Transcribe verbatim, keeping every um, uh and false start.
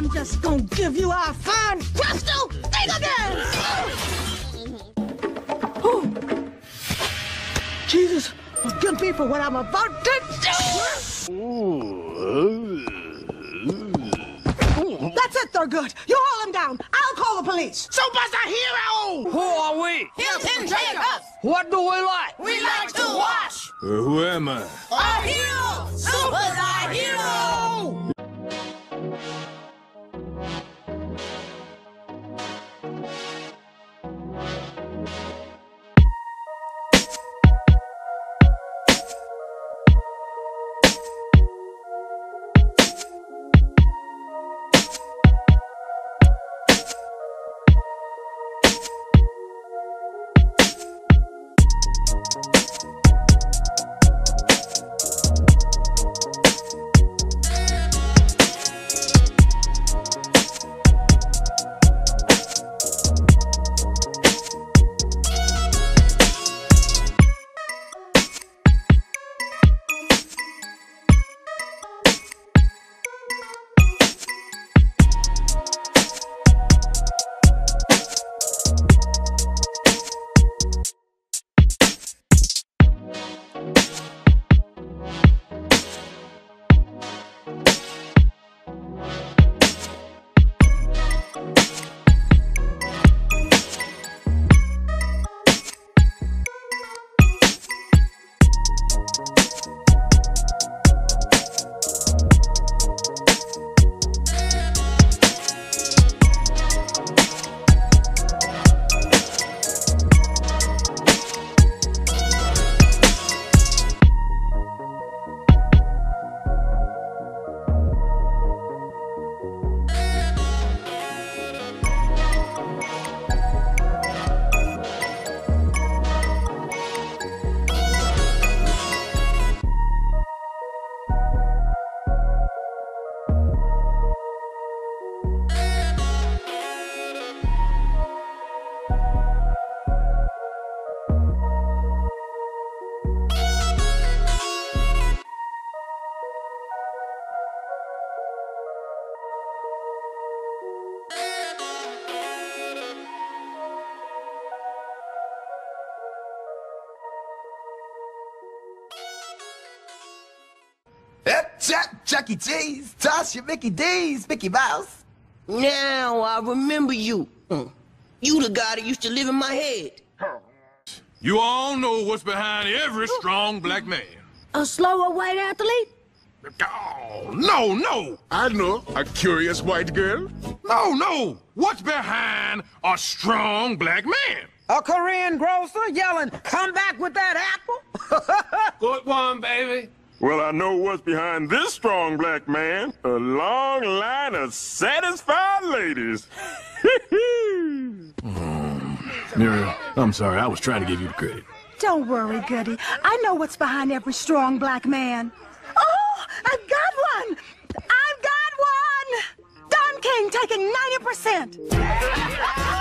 I'm just gonna give you a fine presto finger dance! Oh. Jesus, forgive me for what I'm about to do! That's it, Thurgood. You hold him down. I'll call the police. Super's a hero! Who are we? Hilton Jacobs! What do we like? We like to watch! Uh, who am I? A hero! Super's our hero! Chuck, Chuck E. Cheese, Tasha, Mickey D's, Mickey Mouse. Now I remember you. You the guy that used to live in my head. You all know what's behind every strong black man. A slower white athlete? Oh, no, no. I know, a curious white girl. No, no. What's behind a strong black man? A Korean grocer yelling, "Come back with that apple!" Good one, baby. Well, I know what's behind this strong black man. A long line of satisfied ladies. um, Muriel, I'm sorry. I was trying to give you the credit. Don't worry, Goody. I know what's behind every strong black man. Oh, I've got one! I've got one! Don King taking ninety percent.